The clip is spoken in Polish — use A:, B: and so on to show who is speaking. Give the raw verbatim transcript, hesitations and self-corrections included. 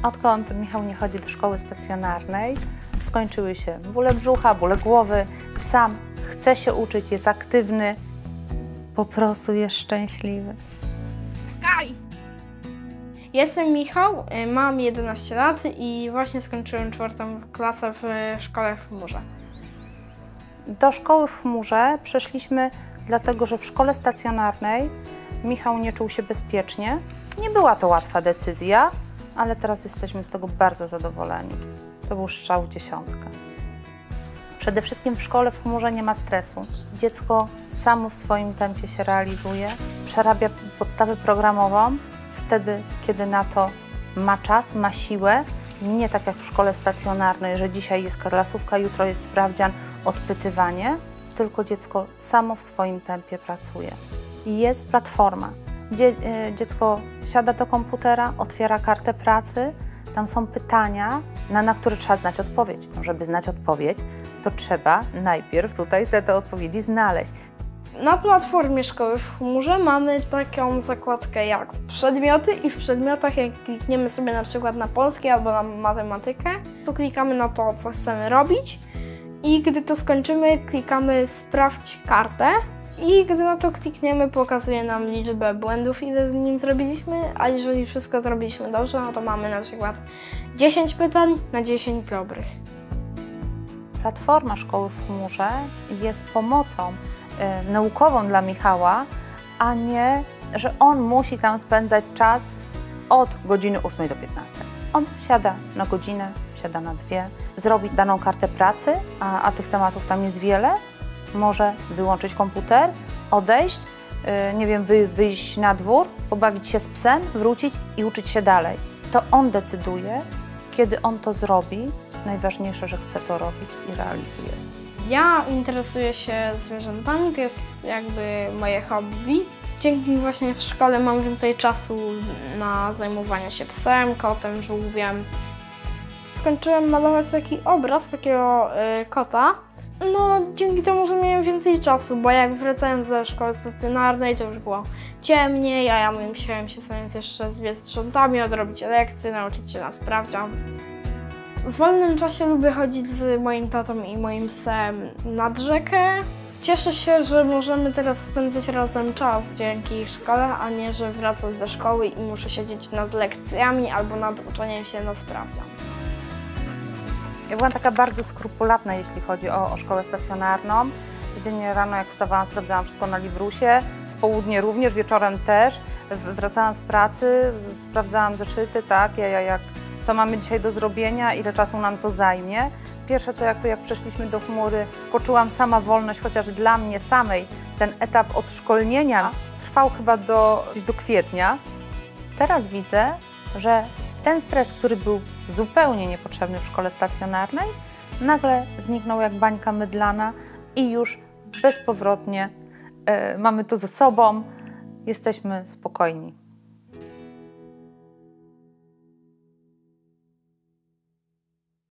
A: Odkąd Michał nie chodzi do szkoły stacjonarnej, skończyły się bóle brzucha, bóle głowy. Sam chce się uczyć, jest aktywny, po prostu jest szczęśliwy.
B: Kaj! Jestem Michał, mam jedenaście lat i właśnie skończyłem czwartą klasę w szkole w Chmurze.
A: Do szkoły w Chmurze przeszliśmy dlatego, że w szkole stacjonarnej Michał nie czuł się bezpiecznie. Nie była to łatwa decyzja, ale teraz jesteśmy z tego bardzo zadowoleni. To był strzał w dziesiątkę. Przede wszystkim w szkole w Chmurze nie ma stresu. Dziecko samo w swoim tempie się realizuje, przerabia podstawę programową wtedy, kiedy na to ma czas, ma siłę. Nie tak jak w szkole stacjonarnej, że dzisiaj jest klasówka, jutro jest sprawdzian, odpytywanie, tylko dziecko samo w swoim tempie pracuje. I jest platforma. Dzie dziecko siada do komputera, otwiera kartę pracy, tam są pytania, na, na które trzeba znać odpowiedź. No, żeby znać odpowiedź, to trzeba najpierw tutaj te, te odpowiedzi znaleźć.
B: Na platformie szkoły w Chmurze mamy taką zakładkę jak przedmioty i w przedmiotach jak klikniemy sobie na przykład na polski albo na matematykę, to klikamy na to, co chcemy robić i gdy to skończymy, klikamy sprawdź kartę i gdy na to klikniemy, pokazuje nam liczbę błędów, ile z nim zrobiliśmy, a jeżeli wszystko zrobiliśmy dobrze, no to mamy na przykład dziesięć pytań na dziesięć dobrych.
A: Platforma szkoły w Chmurze jest pomocą y, naukową dla Michała, a nie, że on musi tam spędzać czas od godziny ósmej do piętnastej. On siada na godzinę, siada na dwie, zrobi daną kartę pracy, a, a tych tematów tam jest wiele. Może wyłączyć komputer, odejść, yy, nie wiem, wy, wyjść na dwór, pobawić się z psem, wrócić i uczyć się dalej. To on decyduje, kiedy on to zrobi. Najważniejsze, że chce to robić i realizuje.
B: Ja interesuję się zwierzętami, to jest jakby moje hobby. Dzięki właśnie w szkole mam więcej czasu na zajmowanie się psem, kotem, żółwiem. Skończyłem malować taki obraz takiego yy, kota. No, dzięki temu, że miałem więcej czasu, bo jak wracałem ze szkoły stacjonarnej, to już było ciemniej, a ja musiałem się zająć jeszcze z zwierzętami, odrobić lekcje, nauczyć się na sprawdzian. W wolnym czasie lubię chodzić z moim tatą i moim psem nad rzekę. Cieszę się, że możemy teraz spędzać razem czas dzięki szkole, a nie, że wracam ze szkoły i muszę siedzieć nad lekcjami albo nad uczeniem się na sprawdzian.
A: Ja byłam taka bardzo skrupulatna, jeśli chodzi o, o szkołę stacjonarną. Codziennie rano, jak wstawałam, sprawdzałam wszystko na Librusie, w południe również, wieczorem też. Wracałam z pracy, sprawdzałam zeszyty, tak, ja, ja, jak, co mamy dzisiaj do zrobienia, ile czasu nam to zajmie. Pierwsze co, jak, jak przeszliśmy do Chmury, poczułam sama wolność, chociaż dla mnie samej ten etap odszkolnienia trwał chyba do, gdzieś do kwietnia. Teraz widzę, że ten stres, który był zupełnie niepotrzebny w szkole stacjonarnej, nagle zniknął jak bańka mydlana i już bezpowrotnie y, mamy to ze sobą, jesteśmy spokojni.